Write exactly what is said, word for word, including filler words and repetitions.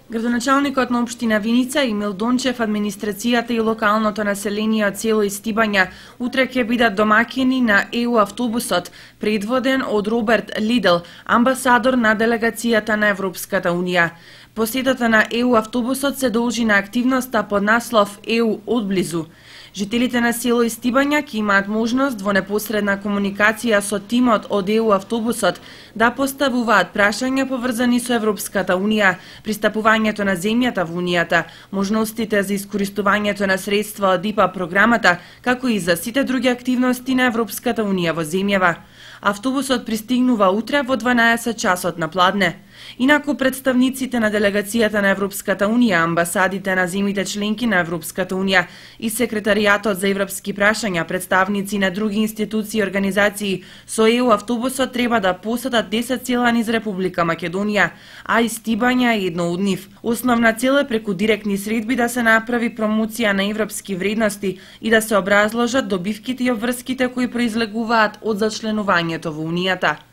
Градоначалникот на општина Виница Емил Дончев, администрацијата и локалното население од село Истибања утре ќе бидат домаќини на Е У автобусот, предводен од Роберт Лидл, амбасадор на делегацијата на Европската Унија. Посетата на Е У автобусот се должи на активноста под наслов Е У одблизу. Жителите на село Истибања ќе имаат можност во непосредна комуникација со тимот од Е У автобусот да поставуваат прашања поврзани со Европската Унија, пристапувањето на земјата во Унијата, можностите за искористувањето на средства од И П А програмата, како и за сите други активности на Европската Унија во земјава. Автобусот пристигнува утре во дванаесет часот на пладне. Инаку представниците на делегацијата на Европската Унија, амбасадите на земјите членки на Европската Унија и секретаријатот за европски прашања, представници на други институции и организации со Е У автобусот треба да посетат десет села низ Република Македонија, а Истибања е едно од нив. Основна цел е преку директни средби да се направи промоција на европски вредности и да се образложат добивките и обврските кои произлегуваат од зачленувањето во Унијата.